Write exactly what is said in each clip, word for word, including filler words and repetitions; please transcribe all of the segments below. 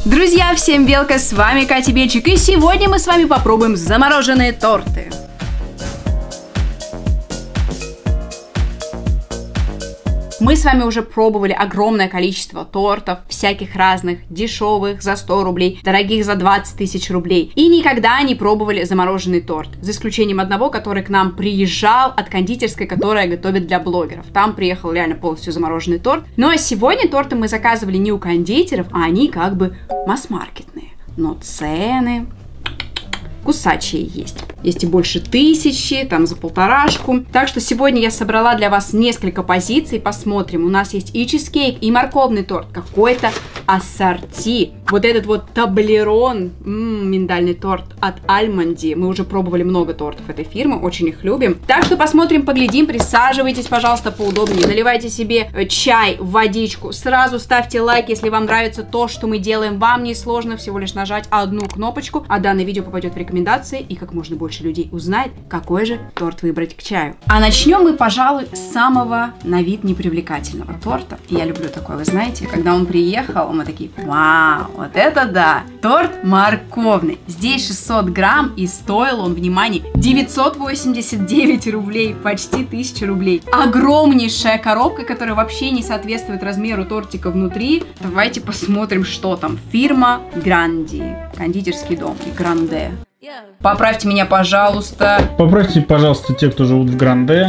Друзья, всем белка, с вами Катя Бельчик, и сегодня мы с вами попробуем замороженные торты. Мы с вами уже пробовали огромное количество тортов, всяких разных, дешевых за сто рублей, дорогих за двадцать тысяч рублей. И никогда не пробовали замороженный торт. За исключением одного, который к нам приезжал от кондитерской, которая готовит для блогеров. Там приехал реально полностью замороженный торт. Ну а сегодня торты мы заказывали не у кондитеров, а они как бы масс-маркетные. Но цены кусачие есть. Есть и больше тысячи, там за полторашку. Так что сегодня я собрала для вас несколько позиций. Посмотрим. У нас есть и чизкейк, и морковный торт. Какой-то ассорти. Вот этот вот таблерон, м-м, миндальный торт от Альмонди. Мы уже пробовали много тортов этой фирмы, очень их любим. Так что посмотрим, поглядим. Присаживайтесь, пожалуйста, поудобнее. Наливайте себе чай, водичку. Сразу ставьте лайк, если вам нравится то, что мы делаем. Вам не сложно всего лишь нажать одну кнопочку, а данное видео попадет в рекомендации, и как можно больше людей узнает, какой же торт выбрать к чаю. А начнем мы, пожалуй, с самого на вид непривлекательного торта. Я люблю такое, вы знаете, когда он приехал, мы такие: вау, вот это да! Торт морковный. Здесь шестьсот грамм, и стоил он, внимание, девятьсот восемьдесят девять рублей, почти тысяча рублей. Огромнейшая коробка, которая вообще не соответствует размеру тортика внутри. Давайте посмотрим, что там. Фирма Гранди, кондитерский дом, Гранде. Поправьте меня, пожалуйста. Поправьте, пожалуйста, те, кто живут в Гранде.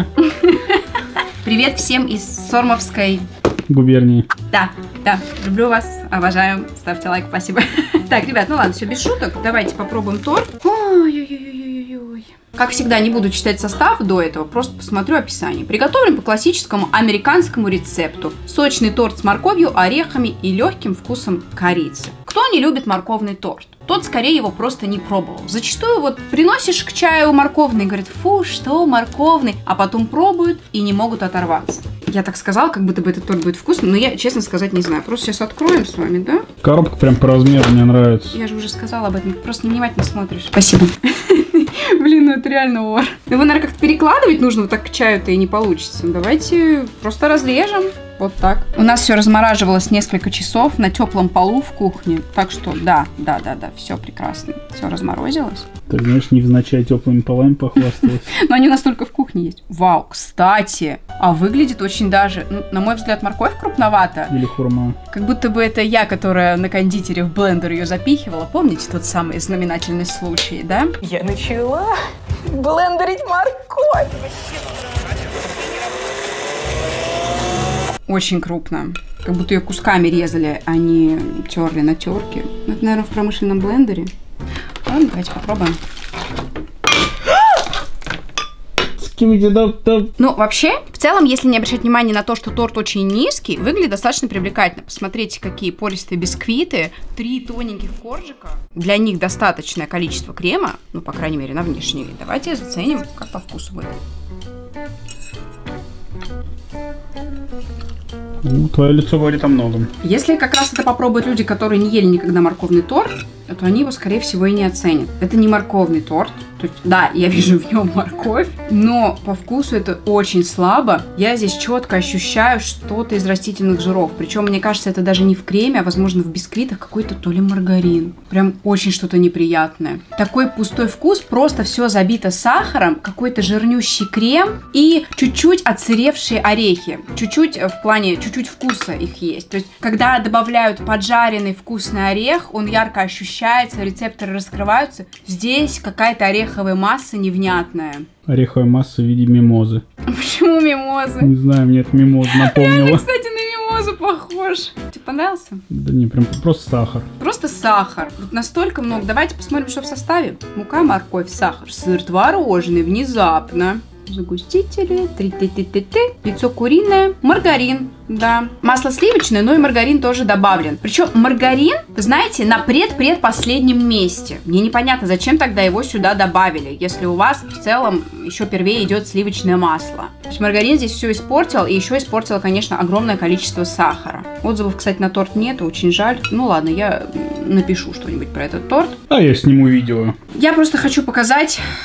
Привет всем из Сормовской губернии. Да, да, люблю вас, обожаю. Ставьте лайк, спасибо. Так, ребят, ну ладно, все без шуток. Давайте попробуем торт. Ой-ой-ой-ой-ой. Как всегда, не буду читать состав до этого, просто посмотрю описание. Приготовлен по классическому американскому рецепту. Сочный торт с морковью, орехами и легким вкусом корицы. Кто не любит морковный торт? Тот скорее его просто не пробовал. Зачастую вот приносишь к чаю морковный и говорят: фу, что морковный, а потом пробуют и не могут оторваться. Я так сказала, как будто бы этот торт будет вкусным, но я, честно сказать, не знаю. Просто сейчас откроем с вами, да? Коробка прям по размеру мне нравится. Я же уже сказала об этом, просто внимательно смотришь. Спасибо. Блин, ну это реально ор. Ну его, наверное, как-то перекладывать нужно, вот так к чаю-то и не получится. Давайте просто разрежем. Вот так. У нас все размораживалось несколько часов на теплом полу в кухне. Так что да, да, да, да, все прекрасно. Все разморозилось. Ты, знаешь, невзначай теплыми полами похвасталась. Но они настолько в кухне есть. Вау, кстати. А выглядит очень даже, ну, на мой взгляд, морковь крупновата. Или хурма. Как будто бы это я, которая на кондитере в блендер ее запихивала. Помните тот самый знаменательный случай, да? Я начала блендерить морковь. Очень крупно. Как будто ее кусками резали, а не терли на терке. Это, наверное, в промышленном блендере. Ладно, давайте попробуем. Ну, вообще, в целом, если не обращать внимание на то, что торт очень низкий, выглядит достаточно привлекательно. Посмотрите, какие пористые бисквиты. Три тоненьких коржика. Для них достаточное количество крема. Ну, по крайней мере, на внешний вид. Давайте заценим, как по вкусу будет. Ну, твое лицо говорит о многом. Если как раз это попробуют люди, которые не ели никогда морковный торт, то они его, скорее всего, и не оценят. Это не морковный торт. То есть, да, я вижу в нем морковь, но по вкусу это очень слабо. Я здесь четко ощущаю что-то из растительных жиров. Причем, мне кажется, это даже не в креме, а, возможно, в бисквитах какой-то то ли маргарин. Прям очень что-то неприятное. Такой пустой вкус, просто все забито сахаром, какой-то жирнющий крем и чуть-чуть отсыревшие орехи. Чуть-чуть в плане, чуть-чуть вкуса их есть. То есть, когда добавляют поджаренный вкусный орех, он ярко ощущается, рецепторы раскрываются. Здесь какая-то ореховая масса невнятная. Ореховая масса в виде мимозы. Почему мимозы? Не знаю, мне это мимоза напомнила. Реально, кстати, на мимозу похож. Тебе понравился? Да не, прям просто сахар. Просто сахар. Вот настолько много. Давайте посмотрим, что в составе. Мука, морковь, сахар, сыр творожный, внезапно. Загустители, три-ты-ты-ты-ты, яйцо куриное, маргарин, да. Масло сливочное, но и маргарин тоже добавлен. Причем маргарин, вы знаете, на пред-предпоследнем месте. Мне непонятно, зачем тогда его сюда добавили, если у вас в целом еще первее идет сливочное масло. То есть маргарин здесь все испортил, и еще испортил, конечно, огромное количество сахара. Отзывов, кстати, на торт нет, очень жаль. Ну ладно, я напишу что-нибудь про этот торт. А я сниму видео. Я просто хочу показать,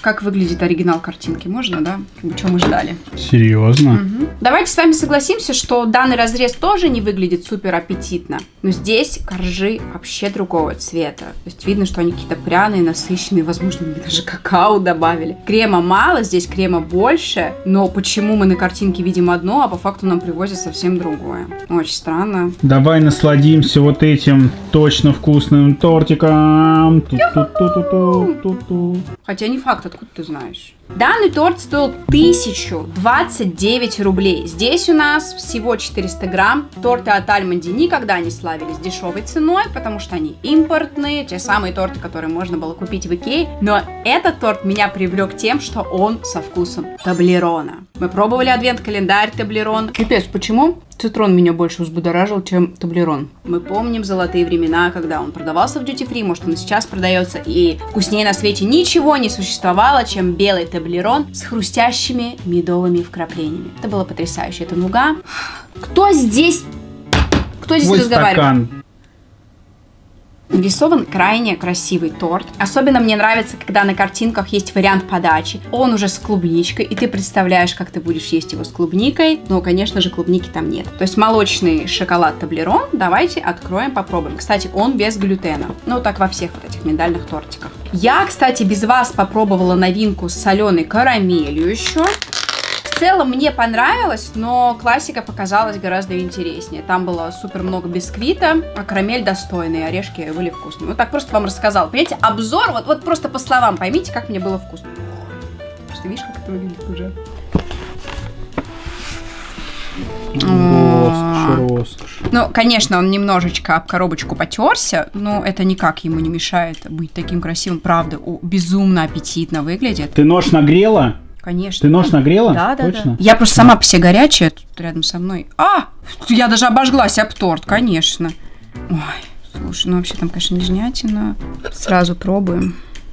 как выглядит оригинал картинки. Можно, да? Что мы ждали. Серьезно? Угу. Давайте с вами согласимся, что данный разрез тоже не выглядит супер аппетитно. Но здесь коржи вообще другого цвета. То есть видно, что они какие-то пряные, насыщенные. Возможно, мне даже какао добавили. Крема мало, здесь крема больше. Но почему мы на картинке видим одно, а по факту нам привозят совсем другое? Очень странно. Давай насладимся вот этим точно вкусным тортиком. Ту-ту-ту-ту-ту-ту-ту. Хотя не факт, откуда ты знаешь. Данный торт стоил тысячу двадцать девять рублей. Здесь у нас всего четыреста грамм. Торты от Альмонди никогда не славились дешевой ценой, потому что они импортные, те самые торты, которые можно было купить в Икее. Но этот торт меня привлек тем, что он со вкусом таблерона. Мы пробовали адвент-календарь таблерон. Пипец, почему? Цитрон меня больше взбудоражил, чем таблерон. Мы помним золотые времена, когда он продавался в дьюти-фри, может, он и сейчас продается, и вкуснее на свете ничего не существовало, чем белый таблерон с хрустящими медовыми вкраплениями. Это было потрясающе. Это нуга. Кто здесь? Кто здесь Твой разговаривает? стакан. Нарисован крайне красивый торт. Особенно мне нравится, когда на картинках есть вариант подачи. Он уже с клубничкой, и ты представляешь, как ты будешь есть его с клубникой. Но, конечно же, клубники там нет. То есть молочный шоколад таблерон. Давайте откроем, попробуем. Кстати, он без глютена. Ну, так во всех вот этих миндальных тортиках. Я, кстати, без вас попробовала новинку с соленой карамелью еще. В целом мне понравилось, но классика показалась гораздо интереснее. Там было супер много бисквита, а карамель достойная, орешки были вкусные. Вот так просто вам рассказала. Понимаете, обзор, вот, вот просто по словам поймите, как мне было вкусно. Просто видишь, как это выглядит уже. Роскошь, роскошь. Ну, конечно, он немножечко об коробочку потерся, но это никак ему не мешает быть таким красивым. Правда, о, безумно аппетитно выглядит. Ты нож нагрела? Конечно. Ты нож нагрела? Да, да, Точно? да. Я просто сама по себе горячая, тут рядом со мной. А! Я даже обожглась об торт, конечно. Ой, слушай, ну вообще там, конечно, нежнятина. Сразу пробуем.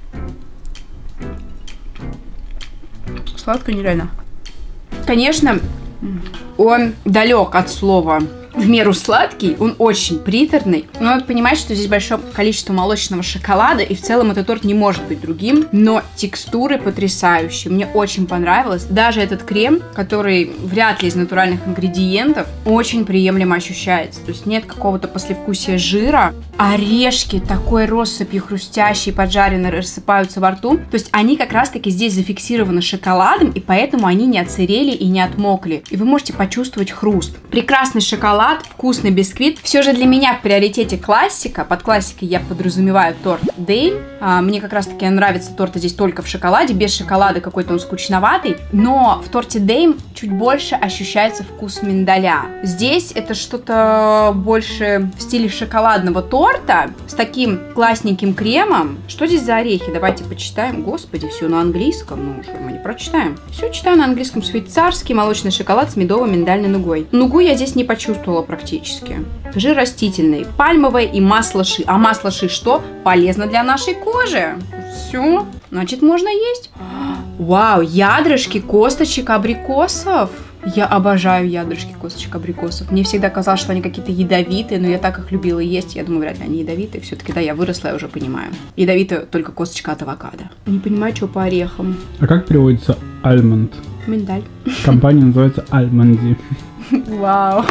Сладко нереально. Конечно, он далек от слова в меру сладкий, он очень приторный. Но надо понимать, что здесь большое количество молочного шоколада, и в целом этот торт не может быть другим. Но текстуры потрясающие, мне очень понравилось. Даже этот крем, который вряд ли из натуральных ингредиентов, очень приемлемо ощущается. То есть нет какого-то послевкусия жира. Орешки такой россыпью хрустящие, поджаренные, рассыпаются во рту. То есть они как раз-таки здесь зафиксированы шоколадом, и поэтому они не отсырели и не отмокли. И вы можете почувствовать хруст. Прекрасный шоколад, вкусный бисквит. Все же для меня в приоритете классика. Под классикой я подразумеваю торт Дейм. А, мне как раз-таки нравится торт здесь только в шоколаде. Без шоколада какой-то он скучноватый. Но в торте Дейм чуть больше ощущается вкус миндаля. Здесь это что-то больше в стиле шоколадного торта с таким классненьким кремом. Что здесь за орехи? Давайте почитаем. Господи, все на английском. Ну, что мы не прочитаем. Все читаю на английском. Швейцарский молочный шоколад с медово-миндальной нугой. Нугу я здесь не почувствовала практически. Жир растительный, пальмовое и масло ши. А масло ши что? Полезно для нашей кожи. Все, значит, можно есть. Вау, ядрышки косточек абрикосов. Я обожаю ядрышки косточек абрикосов. Мне всегда казалось, что они какие-то ядовитые, но я так их любила есть. Я думаю, вряд ли они ядовитые. Все-таки, да, я выросла, я уже понимаю. Ядовитая только косточка от авокадо. Не понимаю, что по орехам. А как переводится альмонд? Миндаль. Компания называется Альмонди. Вау.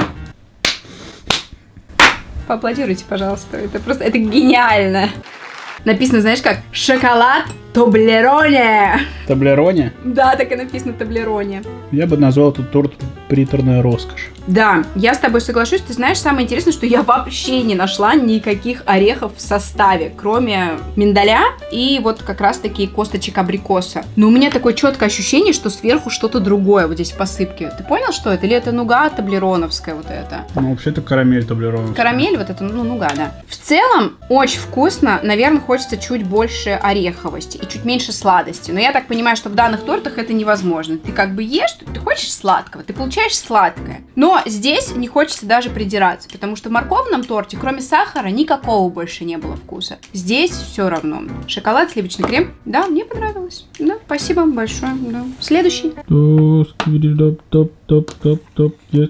Поаплодируйте, пожалуйста. Это просто, это гениально. Написано, знаешь как? Шоколад Таблероне. Таблероне? Да, так и написано Таблероне. Я бы назвал этот торт приторная роскошь. Да, я с тобой соглашусь. Ты знаешь, самое интересное, что я вообще не нашла никаких орехов в составе, кроме миндаля и вот как раз-таки косточек абрикоса. Но у меня такое четкое ощущение, что сверху что-то другое вот здесь в посыпке. Ты понял, что это? Или это нуга таблероновская вот это? Ну, вообще-то карамель таблероновская. Карамель вот это, ну, нуга, да. В целом, очень вкусно. Наверное, хочется чуть больше ореховости и чуть меньше сладости. Но я так понимаю, что в данных тортах это невозможно. Ты как бы ешь, ты хочешь сладкого, ты получаешь сладкое. Но здесь не хочется даже придираться, потому что в морковном торте, кроме сахара, никакого больше не было вкуса. Здесь все равно. Шоколад, сливочный крем. Да, мне понравилось. Да, спасибо вам большое. Да. Следующий.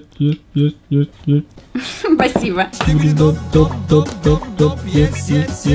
Спасибо.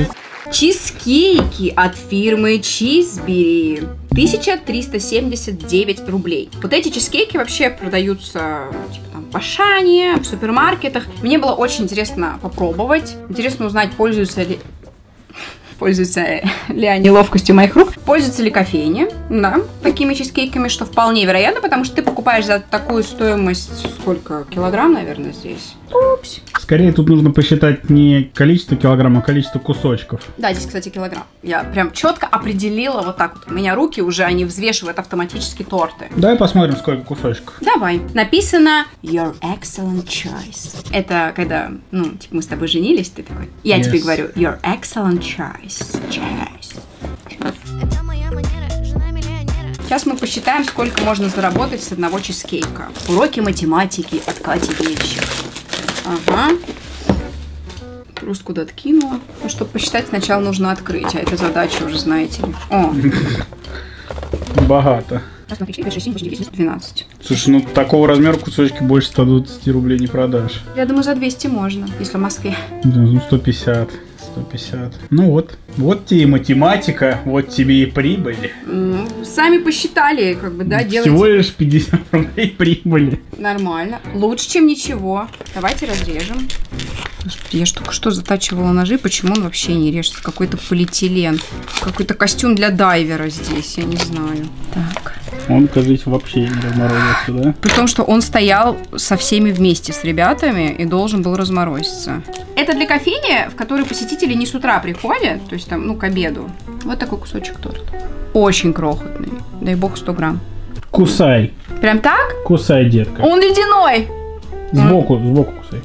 Чизкейки от фирмы Чизбери. тысяча триста семьдесят девять рублей. Вот эти чизкейки вообще продаются типа там в Ашане, в супермаркетах. Мне было очень интересно попробовать. Интересно узнать, пользуются ли... Пользуются ли они ловкостью моих рук. Пользуются ли кофейни, да, такими чизкейками, что вполне вероятно, потому что ты покупаешь за такую стоимость, сколько, килограмм, наверное, здесь. Упс. Скорее тут нужно посчитать не количество килограмм, а количество кусочков. Да, здесь, кстати, килограмм. Я прям четко определила вот так вот. У меня руки уже, они взвешивают автоматически торты. Давай посмотрим, сколько кусочков. Давай. Написано Your excellent choice. Это когда, ну, типа мы с тобой женились, ты такой. Я yes. тебе говорю Your excellent choice. Choice. Это моя манера, жена миллионера. Сейчас мы посчитаем, сколько можно заработать с одного чизкейка. Уроки математики от Кати Вельчик. Ага. Просто куда-то кинула. Ну, чтобы посчитать, сначала нужно открыть. А это задача уже, знаете ли. О. Богато. двенадцать. Слушай, ну такого размера кусочки больше ста двадцати рублей не продашь. Я думаю, за двести можно, если в Москве. Ну, сто пятьдесят. сто пятьдесят. Ну вот. Вот тебе и математика, вот тебе и прибыль. Ну, сами посчитали, как бы, да, делать. Всего лишь пятьдесят рублей прибыли. Нормально. Лучше, чем ничего. Давайте разрежем. Господи, я ж только что затачивала ножи, почему он вообще не режется? Какой-то полиэтилен. Какой-то костюм для дайвера здесь, я не знаю. Так. Он, кажется, вообще не разморозился, да? При том, что он стоял со всеми вместе, с ребятами, и должен был разморозиться. Это для кофейни, в которой посетители не с утра приходят, то есть там, ну, к обеду. Вот такой кусочек торта. Очень крохотный. Дай бог сто грамм. Кусай. Прям так? Кусай, детка. Он ледяной! Сбоку, сбоку кусай.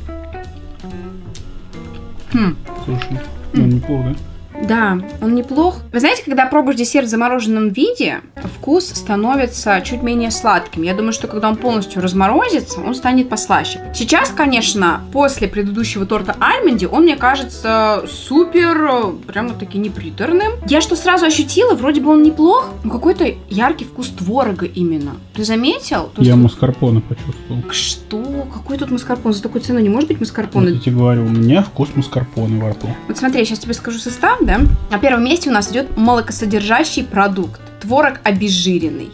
Хм. Слушай, ну неплохо, да? Да, он неплох. Вы знаете, когда пробуешь десерт в замороженном виде, вкус становится чуть менее сладким. Я думаю, что когда он полностью разморозится, он станет послаще. Сейчас, конечно, после предыдущего торта Альмонди, он мне кажется супер, прямо-таки неприторным. Я что сразу ощутила, вроде бы он неплох, но какой-то яркий вкус творога именно. Ты заметил? То Я есть... маскарпоне почувствовал. Что? Какой тут маскарпоне? За такую цену не может быть маскарпоне? Вот я тебе говорю, у меня вкус маскарпоне во рту. Вот смотри, я сейчас тебе скажу состав, да? На первом месте у нас идет молокосодержащий продукт. Творог обезжиренный.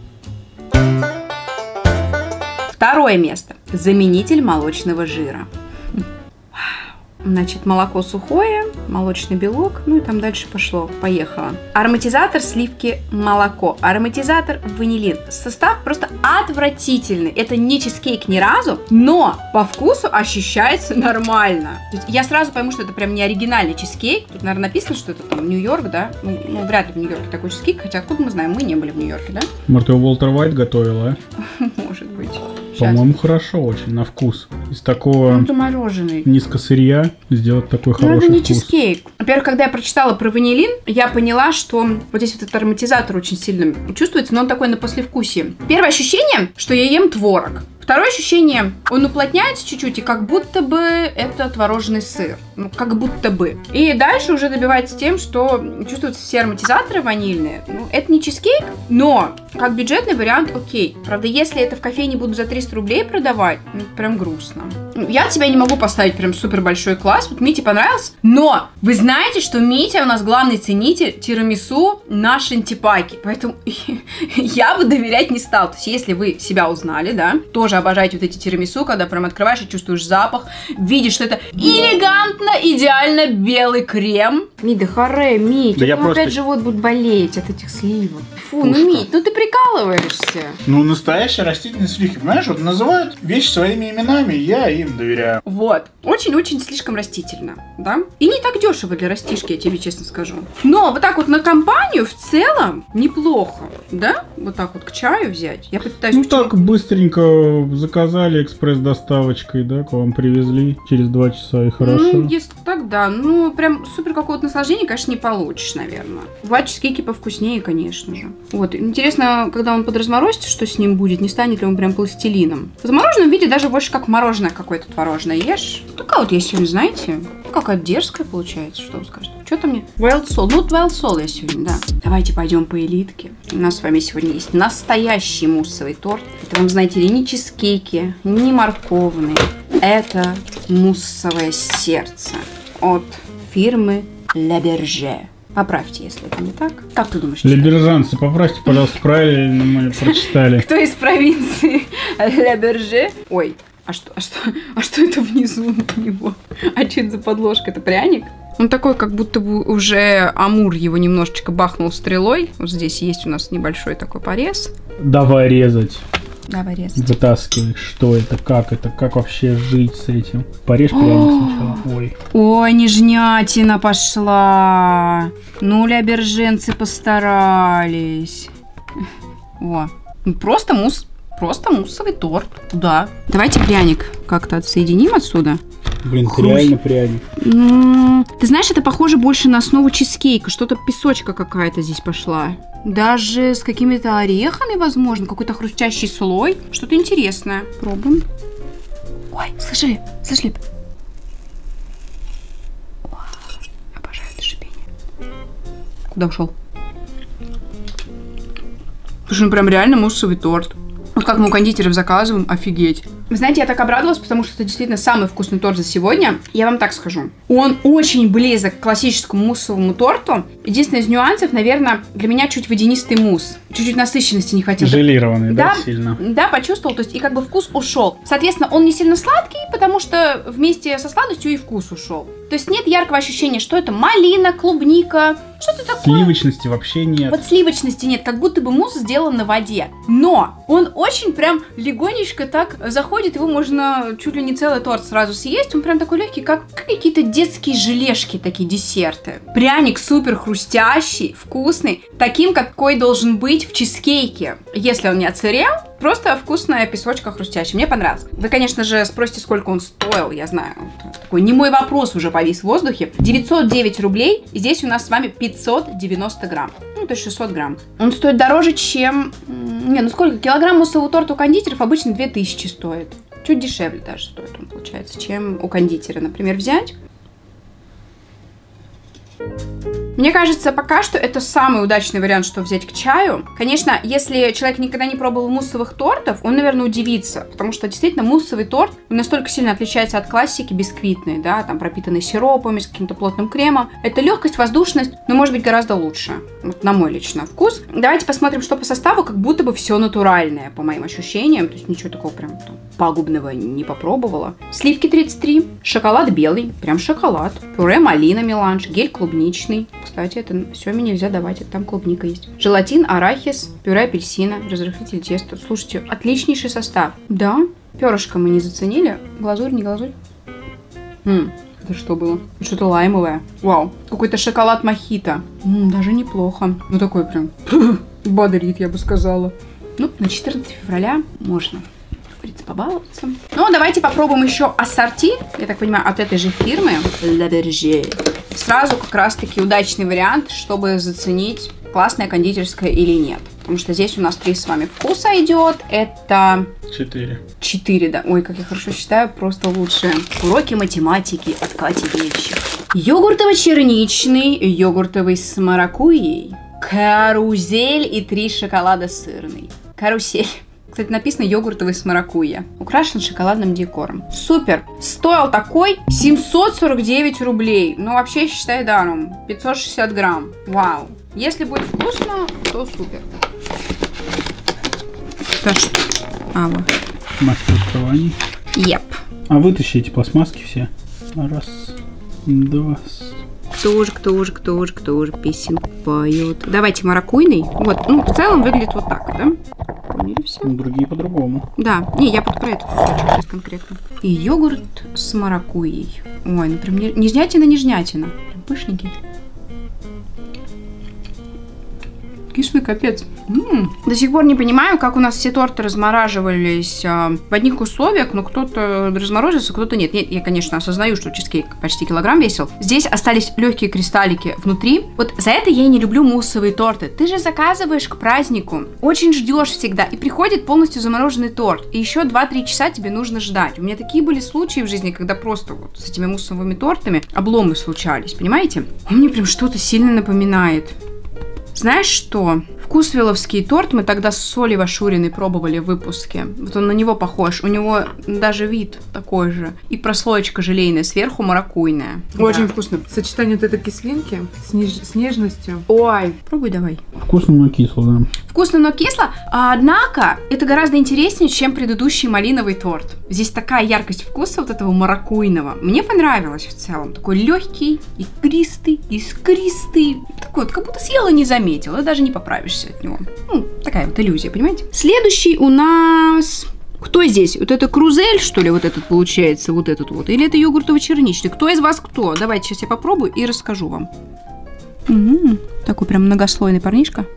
Второе место. Заменитель молочного жира. Значит, молоко сухое, молочный белок, ну и там дальше пошло, поехало. Ароматизатор сливки молоко, ароматизатор ванилин. Состав просто отвратительный. Это не чизкейк ни разу, но по вкусу ощущается нормально. То есть я сразу пойму, что это прям не оригинальный чизкейк. Тут, наверное, написано, что это там Нью-Йорк, да? Ну, ну, вряд ли в Нью-Йорке такой чизкейк, хотя откуда мы знаем, мы не были в Нью-Йорке, да? Может, его Уолтер Уайт готовил, а? Может быть. По-моему, хорошо очень, на вкус. Из такого мороженый. низкосырья сделать такой хороший вкус. Это не вкус. чизкейк. Во-первых, когда я прочитала про ванилин, я поняла, что вот здесь вот этот ароматизатор очень сильно чувствуется, но он такой на послевкусие. Первое ощущение, что я ем творог. Второе ощущение, он уплотняется чуть-чуть, и как будто бы это творожный сыр. Ну, как будто бы. И дальше уже добивается тем, что чувствуются все ароматизаторы ванильные. Ну, это не чизкейк, но как бюджетный вариант окей. Правда, если это в кофейне будут за триста рублей продавать, ну, прям грустно. Я от себя не могу поставить прям супер большой класс. Вот Мите понравился. Но вы знаете, что Митя у нас главный ценитель тирамису на шантипаке. Поэтому я бы доверять не стал. То есть, если вы себя узнали, да, тоже обожаете вот эти тирамису, когда прям открываешь и чувствуешь запах, видишь, что это элегантно, идеально белый крем. Мить, да харе, Мить, да ну, просто... опять живот будет болеть от этих сливок. Фу, Пушка. ну Мить, ну ты прикалываешься. Ну, настоящие растительные сливки, понимаешь, вот называют вещи своими именами, я им доверяю. Вот, очень-очень слишком растительно, да? И не так дешево для растишки, я тебе честно скажу. Но вот так вот на компанию в целом неплохо, да? Вот так вот к чаю взять. Я пытаюсь... Ну так, быстренько заказали экспресс-доставочкой, да, к вам привезли через два часа и хорошо. Ну, если так, да. Ну, прям супер какого-то наслаждения, конечно, не получишь, наверное. Бывают чизкейки повкуснее, конечно же. Вот, интересно, когда он подразморозится, что с ним будет, не станет ли он прям пластилином. В замороженном виде даже больше как мороженое какое-то творожное ешь. Такая вот я сегодня, знаете, какая дерзкая получается, что вы скажете. Что-то мне... Wild Soul. Ну, Wild Soul я сегодня, да. Давайте пойдем по элитке. У нас с вами сегодня есть настоящий муссовый торт. Это, вам знаете ли, не чизкейки, не морковные. Это муссовое сердце от фирмы Le Berger. Поправьте, если это не так. Как ты думаешь? Лебержанцы, поправьте, пожалуйста, правильно мы прочитали. Кто из провинции Le Berger? Ой, а что, а что, а что это внизу у него? А что это за подложка? Это пряник? Он такой, как будто бы уже Амур его немножечко бахнул стрелой. Вот здесь есть у нас небольшой такой порез. Давай резать. Давай резать. Вытаскивай, что это, как это, как вообще жить с этим. Порежь пряник сначала. Ой. Ой, нежнятина пошла. Ну, ляберженцы постарались. О, ну просто мусс, просто муссовый торт. Да. Давайте пряник как-то отсоединим отсюда. Блин, это реально пряник. Ну, ты знаешь, это похоже больше на основу чизкейка. Что-то песочка какая-то здесь пошла. Даже с какими-то орехами, возможно. Какой-то хрустящий слой. Что-то интересное. Пробуем. Ой, слышали? Слышали? О, обожаю это шипение. Куда ушел? Слушай, ну прям реально муссовый торт. Вот как мы у кондитеров заказываем, офигеть. Вы знаете, я так обрадовалась, потому что это действительно самый вкусный торт за сегодня. Я вам так скажу. Он очень близок к классическому муссовому торту. Единственное из нюансов, наверное, для меня чуть водянистый мусс. Чуть-чуть насыщенности не хватило. Желированный, да, да, сильно? Да, почувствовал. То есть и как бы вкус ушел. Соответственно, он не сильно сладкий, потому что вместе со сладостью и вкус ушел. То есть нет яркого ощущения, что это малина, клубника, что-то такое. Сливочности вообще нет. Вот сливочности нет, как будто бы мусс сделан на воде. Но он очень прям легонечко так заходит, его можно чуть ли не целый торт сразу съесть. Он прям такой легкий, как, как какие-то детские желешки, такие десерты. Пряник супер хрустящий, вкусный, таким, какой должен быть в чизкейке. Если он не отсырел, просто вкусная песочка хрустящая. Мне понравилось. Вы, конечно же, спросите, сколько он стоил, я знаю. Такой не мой вопрос уже повис в воздухе. девятьсот девять рублей. И здесь у нас с вами пятьсот девяносто грамм. Ну, то есть шестьсот грамм. Он стоит дороже, чем... Не, ну сколько? Килограмм муссового торта у кондитеров обычно две тысячи стоит. Чуть дешевле даже стоит он, получается, чем у кондитера. Например, взять... Мне кажется, пока что это самый удачный вариант, что взять к чаю. Конечно, если человек никогда не пробовал муссовых тортов, он, наверное, удивится, потому что действительно муссовый торт настолько сильно отличается от классики бисквитной, да, там пропитанный сиропами, с каким-то плотным кремом. Это легкость, воздушность, но может быть гораздо лучше, вот на мой личный вкус. Давайте посмотрим, что по составу, как будто бы все натуральное, по моим ощущениям, то есть ничего такого прям там пагубного не попробовала. Сливки тридцать три, шоколад белый, прям шоколад, пюре малина меланж, гель клубничный. Кстати, это все нельзя давать, это там клубника есть. Желатин, арахис, пюре апельсина, разрыхлитель теста. Слушайте, отличнейший состав. Да, перышко мы не заценили. Глазурь, не глазурь. М, это что было? Что-то лаймовое. Вау, какой-то шоколад мохито. М, даже неплохо. Ну такой прям бодрит, я бы сказала. Ну, на четырнадцатое февраля можно, как говорится, побаловаться. Ну, давайте попробуем еще ассорти. Я так понимаю, от этой же фирмы Le Berger. Сразу как раз-таки удачный вариант, чтобы заценить, классная кондитерская или нет. Потому что здесь у нас три с вами вкуса идет. Это... Четыре. Четыре, да. Ой, как я хорошо считаю, просто лучшие. Уроки математики от Кати Вещик. Йогуртово-черничный, йогуртовый с маракуйей, карузель и три шоколада сырный. Карусель. Кстати, написано йогуртовый с маракуйя. Украшен шоколадным декором. Супер! Стоил такой семьсот сорок девять рублей. Ну, вообще, считай даром. пятьсот шестьдесят грамм. Вау. Если будет вкусно, то супер. Это что? А, вот. Мастер открываний. Еп. А вытащи эти пластмасски все. Раз, два. Кто же, кто же, кто же, кто же песенку поет. Давайте маракуйный. Вот, ну, в целом выглядит вот так, да? Поняли все? Ну, другие по-другому. Да, не, я вот про этот кусочек сейчас конкретно. И йогурт с маракуйей. Ой, ну прям нежнятина-нежнятина. Прям пышненький. Кислый капец. М-м. До сих пор не понимаю, как у нас все торты размораживались э, в одних условиях, но кто-то разморозился, кто-то нет. Нет, я, конечно, осознаю, что чизкейк почти килограмм весил. Здесь остались легкие кристаллики внутри. Вот за это я и не люблю муссовые торты. Ты же заказываешь к празднику, очень ждешь всегда, и приходит полностью замороженный торт. И еще два-три часа тебе нужно ждать. У меня такие были случаи в жизни, когда просто вот с этими муссовыми тортами обломы случались, понимаете? Он мне прям что-то сильно напоминает. Знаешь что? Вкусвилловский торт мы тогда с Солей Вашуриной пробовали в выпуске. Вот он на него похож. У него даже вид такой же. И прослоечка желейная, сверху маракуйная. Очень Да. вкусно. Сочетание вот этой кислинки с, неж- с нежностью. Ой, пробуй давай. Вкусно, но кисло, да. Вкусно, но кисло. А, однако, это гораздо интереснее, чем предыдущий малиновый торт. Здесь такая яркость вкуса вот этого маракуйного. Мне понравилось в целом. Такой легкий, искристый, искристый. Такой вот, как будто съела и не заметила. Даже не поправишься от него. Ну, такая вот иллюзия, понимаете? Следующий у нас... Кто здесь? Вот это крузель, что ли, вот этот получается, вот этот вот? Или это йогуртово-черничный? Кто из вас кто? Давайте сейчас я попробую и расскажу вам. М-м-м. Такой прям многослойный парнишка.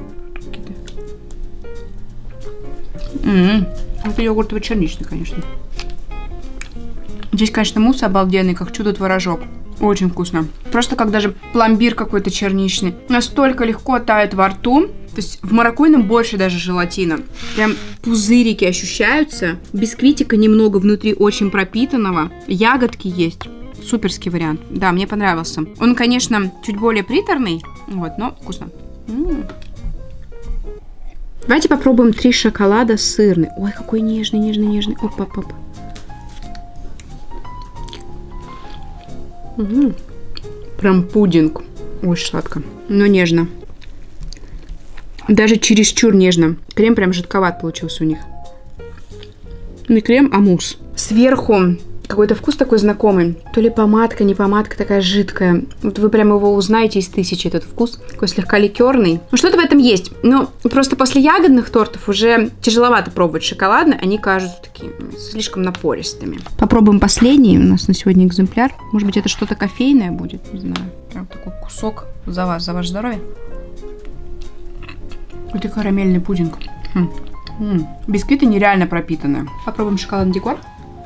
М-м. Это йогуртово-черничный, конечно. Здесь, конечно, мусс обалденный, как чудо-творожок. Очень вкусно. Просто как даже пломбир какой-то черничный. Настолько легко тает во рту. То есть в маракуйном больше даже желатина. Прям пузырики ощущаются. Бисквитика немного внутри, очень пропитанного. Ягодки есть. Суперский вариант. Да, мне понравился. Он, конечно, чуть более приторный. Вот, но вкусно. М-м. Давайте попробуем три шоколада сырный. Ой, какой нежный, нежный, нежный. Оп-оп-оп. Угу. Прям пудинг. Очень сладко. Но нежно. Даже чересчур нежно. Крем прям жидковат получился у них. Не крем, а мусс. Сверху какой-то вкус такой знакомый. То ли помадка, не помадка, такая жидкая. Вот вы прям его узнаете из тысячи, этот вкус. Такой слегка ликерный. Ну, что-то в этом есть. Но просто после ягодных тортов уже тяжеловато пробовать шоколадные. Они кажутся такими слишком напористыми. Попробуем последний. У нас на сегодня экземпляр. Может быть, это что-то кофейное будет. Не знаю. Прям такой кусок за вас, за ваше здоровье. Это карамельный пудинг. Хм. М-м. Бисквиты нереально пропитанные. Попробуем шоколадный декор.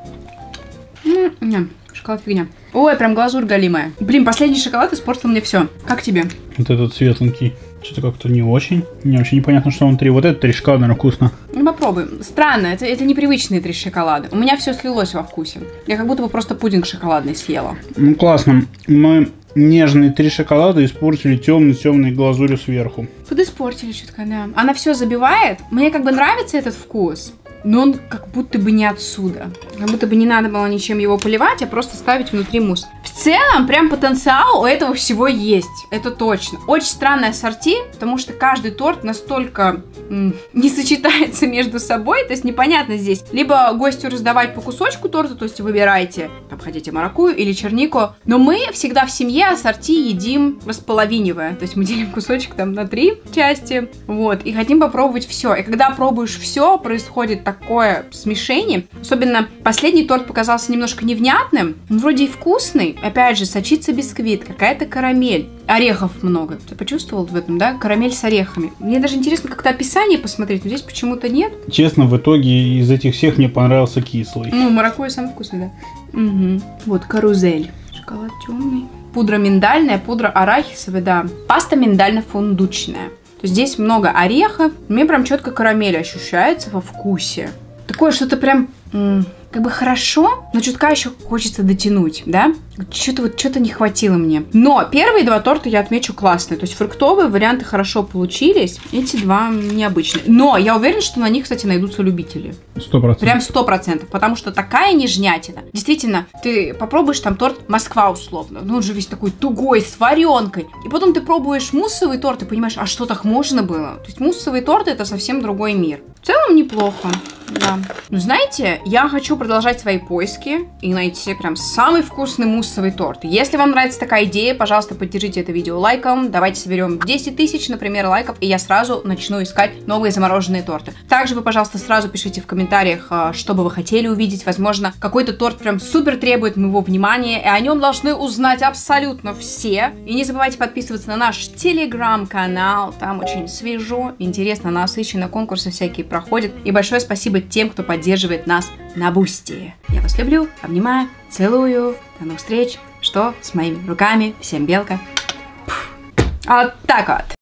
Не, шоколад фигня. Ой, прям глазурь галимая. Блин, последний шоколад испортил мне все. Как тебе? Вот этот светленький. Что-то как-то не очень. Мне вообще непонятно, что внутри. Вот этот три шоколада, наверное, вкусно. Ну, попробуй. Странно, это, это непривычные три шоколада. У меня все слилось во вкусе. Я как будто бы просто пудинг шоколадный съела. Ну, классно. Мы нежные три шоколада испортили темной-темной глазурью сверху. Подиспортили чутка, да. Она все забивает. Мне как бы нравится этот вкус. Но он как будто бы не отсюда. Как будто бы не надо было ничем его поливать, а просто ставить внутри мусс. В целом, прям потенциал у этого всего есть. Это точно. Очень странное ассорти, потому что каждый торт настолько м- не сочетается между собой. То есть непонятно здесь. Либо гостю раздавать по кусочку торта, то есть выбирайте, там хотите маракую или чернику. Но мы всегда в семье ассорти едим располовинивая. То есть мы делим кусочек там на три части. Вот. И хотим попробовать все. И когда пробуешь все, происходит такое смешение. Особенно последний торт показался немножко невнятным. Он вроде и вкусный. Опять же, сочится бисквит, какая-то карамель. Орехов много. Ты почувствовал в этом, да? Карамель с орехами. Мне даже интересно как-то описание посмотреть, но здесь почему-то нет. Честно, в итоге из этих всех мне понравился кислый. Ну, маракуйя самый вкусный, да. Угу. Вот, карузель. Шоколад темный. Пудра миндальная, пудра арахисовая, да. Паста миндально-фундучная. То есть здесь много орехов. Мне прям четко карамель ощущается во вкусе. Такое что-то прям м- как бы хорошо, но чутка еще хочется дотянуть, да? Что-то вот что-то не хватило мне. Но первые два торта я отмечу классные. То есть фруктовые варианты хорошо получились. Эти два необычные. Но я уверена, что на них, кстати, найдутся любители. Сто процентов. Прям сто процентов. Потому что такая нежнятина. Действительно, ты попробуешь там торт Москва условно. Ну, он же весь такой тугой, с варенкой. И потом ты пробуешь муссовый торт и понимаешь, а что, так можно было? То есть муссовый торт — это совсем другой мир. В целом неплохо. Да. Ну, знаете, я хочу продолжать свои поиски и найти прям самый вкусный муссовый торт. Если вам нравится такая идея, пожалуйста, поддержите это видео лайком. Давайте соберем десять тысяч, например, лайков, и я сразу начну искать новые замороженные торты. Также вы, пожалуйста, сразу пишите в комментариях, что бы вы хотели увидеть. Возможно, какой-то торт прям супер требует моего внимания, и о нем должны узнать абсолютно все. И не забывайте подписываться на наш телеграм-канал. Там очень свежо, интересно, насыщенно, конкурсы всякие проходят. И большое спасибо тем, кто поддерживает нас на Бусти. Я вас люблю, обнимаю, целую. До новых встреч. Что с моими руками? Всем белка. А вот так вот.